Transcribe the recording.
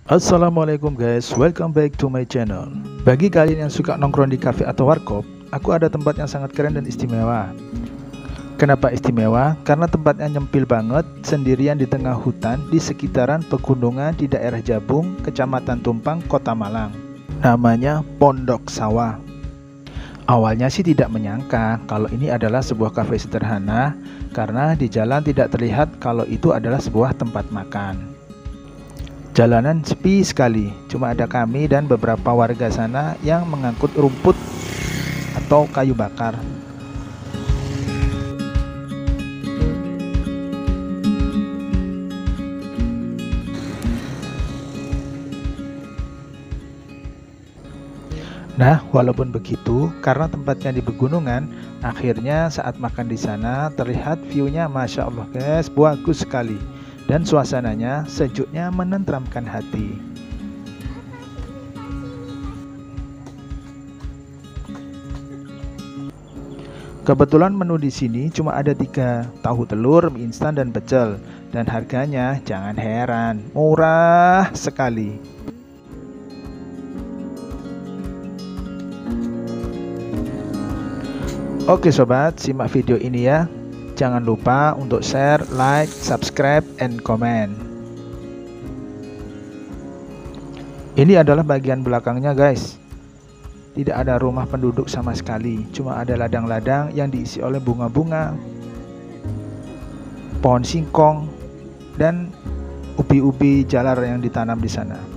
Assalamualaikum guys, welcome back to my channel. Bagi kalian yang suka nongkrong di cafe atau warkop, aku ada tempat yang sangat keren dan istimewa. Kenapa istimewa? Karena tempatnya nyempil banget, sendirian di tengah hutan di sekitaran pegunungan di daerah Jabung, Kecamatan Tumpang, Kota Malang. Namanya Pondok Sawah. Awalnya sih tidak menyangka kalau ini adalah sebuah kafe sederhana, karena di jalan tidak terlihat kalau itu adalah sebuah tempat makan. Jalanan sepi sekali, cuma ada kami dan beberapa warga sana yang mengangkut rumput atau kayu bakar. Nah, walaupun begitu, karena tempatnya di pegunungan, akhirnya saat makan di sana terlihat view-nya Masya Allah guys, bagus sekali. Dan suasananya sejuknya menenteramkan hati. Kebetulan menu di sini cuma ada 3, tahu telur, mie instan dan pecel. Dan harganya jangan heran, murah sekali. Oke sobat, simak video ini ya. Jangan lupa untuk share, like, subscribe, and comment. Ini adalah bagian belakangnya guys. Tidak ada rumah penduduk sama sekali. Cuma ada ladang-ladang yang diisi oleh bunga-bunga, pohon singkong, dan ubi-ubi jalar yang ditanam di sana.